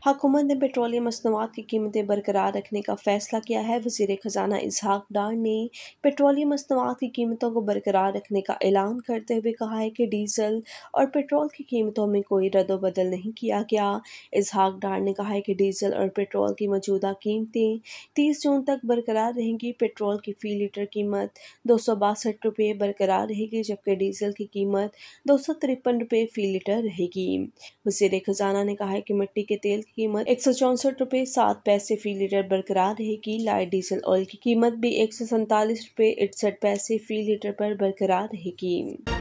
हुकूमत ने पेट्रोलियम मसनूआत की कीमतें बरकरार रखने का फैसला किया है। वज़ीर ख़ज़ाना इसहाक डार ने पेट्रोलियम मसनूआत की कीमतों को बरकरार रखने का ऐलान करते हुए कहा है कि डीज़ल और पेट्रोल की कीमतों में कोई रद्द-बदल नहीं किया गया। इसहाक डार ने कहा है कि डीज़ल और पेट्रोल की मौजूदा कीमतें 30 जून तक बरकरार रहेंगी। पेट्रोल की फ़ी लीटर कीमत ₹262 बरकरार रहेगी, जबकि डीज़ल की कीमत ₹253 फ़ी लीटर रहेगी। वज़ीर ख़ज़ाना ने कहा है कि मिट्टी के तेल की कीमत ₹164.07 फ़ी लीटर बरकरार रहेगी। लाइट डीजल ऑयल की कीमत भी ₹147.61 फ़ी लीटर पर बरकरार रहेगी।